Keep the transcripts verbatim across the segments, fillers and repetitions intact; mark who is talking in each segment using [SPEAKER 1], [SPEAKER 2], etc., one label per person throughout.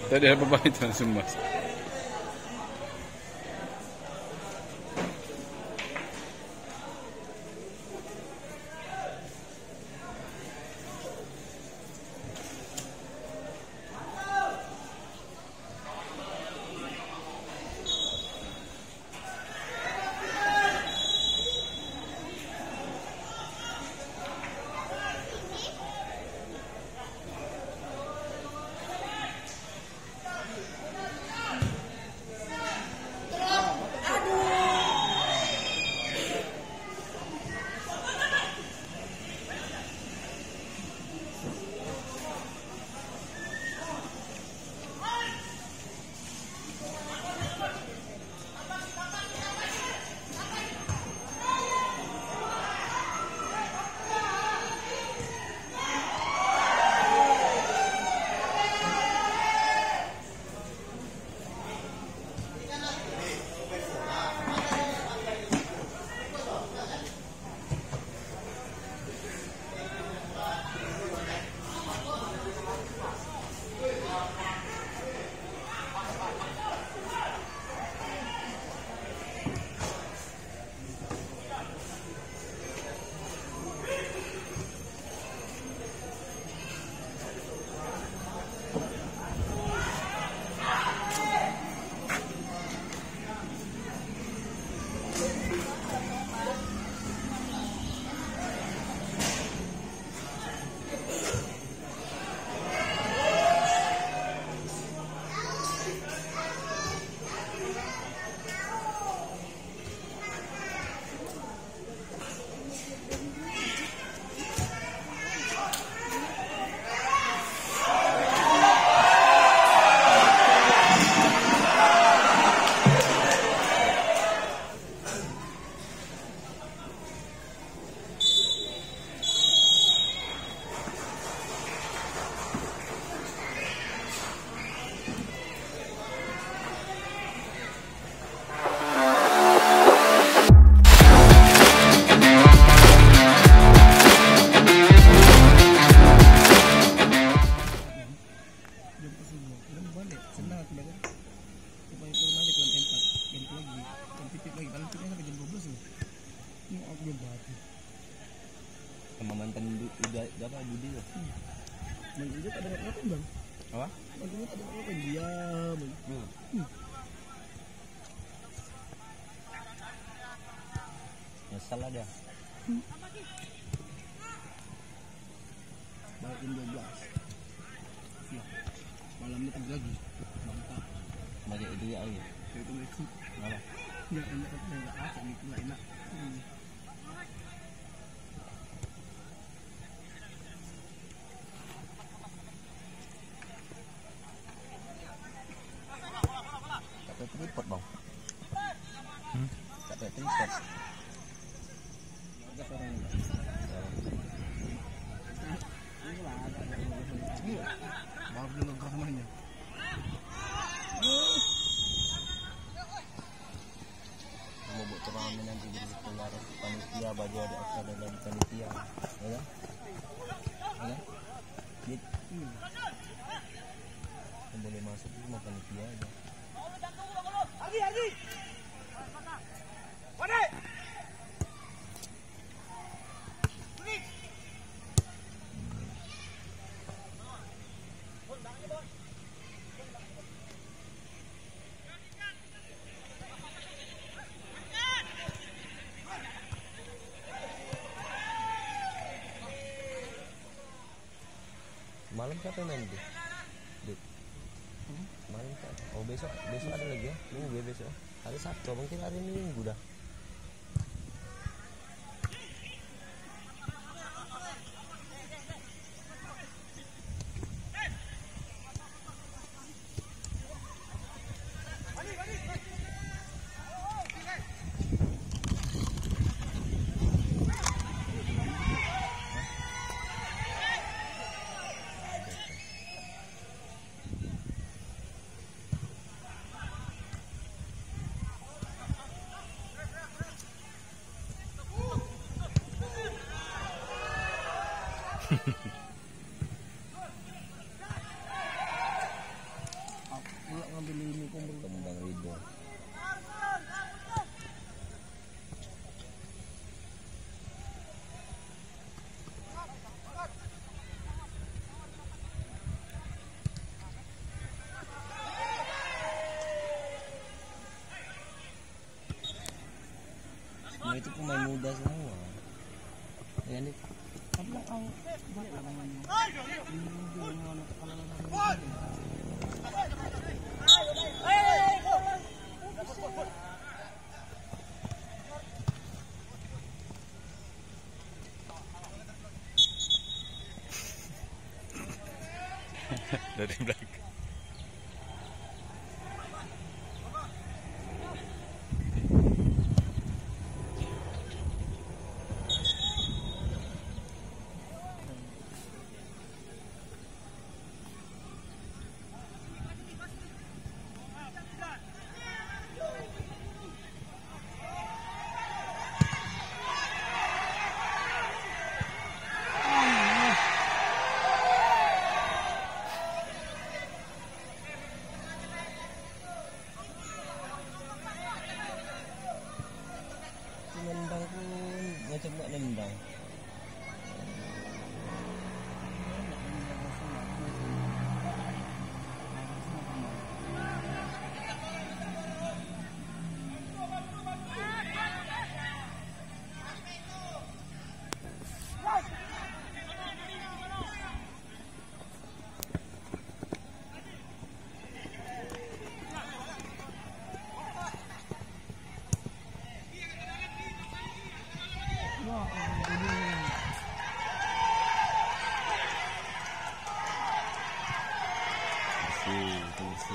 [SPEAKER 1] Tadi apa Pak itu langsung Mas?
[SPEAKER 2] Sama mantan udah apa judi loh.
[SPEAKER 3] Mantan juga ada apa bang?
[SPEAKER 2] Apa?
[SPEAKER 3] Mantan juga ada apa diam.
[SPEAKER 2] Hmm.
[SPEAKER 3] Hmm.
[SPEAKER 2] Nyesel lah dia.
[SPEAKER 3] Hmm. Balikin dua belas. Ya. Malamnya pergi lagi. Mantap.
[SPEAKER 2] Banyak itu ya lagi.
[SPEAKER 3] Itu itu.
[SPEAKER 2] Kenapa?
[SPEAKER 3] Ya enak tapi enggak asal itu enggak enak. Hmm.
[SPEAKER 2] Tripod bang, hmm? Tak pakai tripod.
[SPEAKER 3] Baru dulu kamarnya.
[SPEAKER 2] Mau buat turnamen nanti jadi keluar panitia baju ada acara dari panitia, ya? Ya? Gitu. Yang boleh masuk cuma panitia aja.
[SPEAKER 4] Lagi, lagi. Wadai.
[SPEAKER 2] Malam siapa yang main tuh? Malam siapa? Oh besok, besok ada lagi ya? Minggu ya besok. Hari Sabtu, mungkin hari Minggu dah. Semua itu pemain muda semua. Ya ini
[SPEAKER 3] Tabla kau balik lah main. Ini dia yang nak kalau nak.
[SPEAKER 2] dari belakang. Nendang pun macam nak nendang. Tunggu.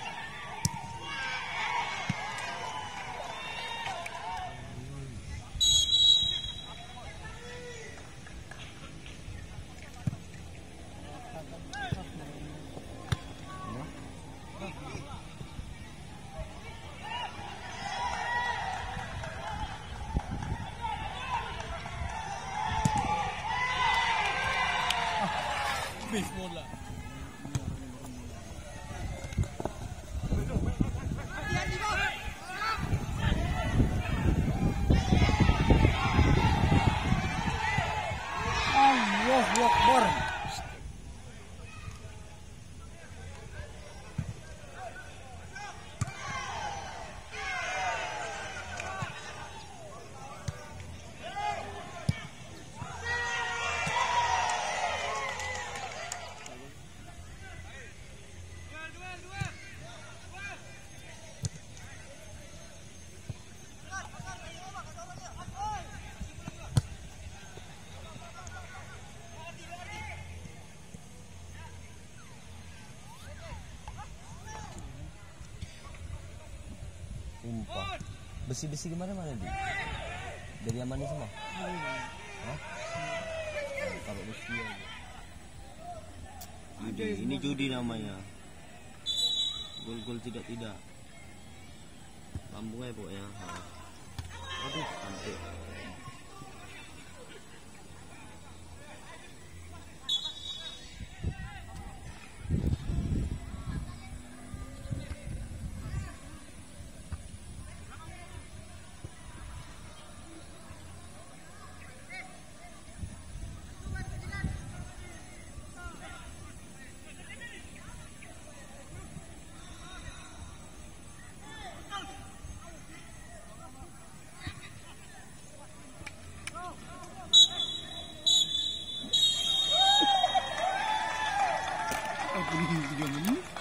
[SPEAKER 3] Bismillah. Allahu Akbar.
[SPEAKER 2] Sumpah. Besi-besi kemana-mana di? Dari yang mana semua? Hah? Taruh besi aja. Judi. Ini judi namanya. Gol-gol tidak-tidak. Lambung aja pokoknya. Ha. Aduh, cantik.
[SPEAKER 3] Apa ni tiga menit?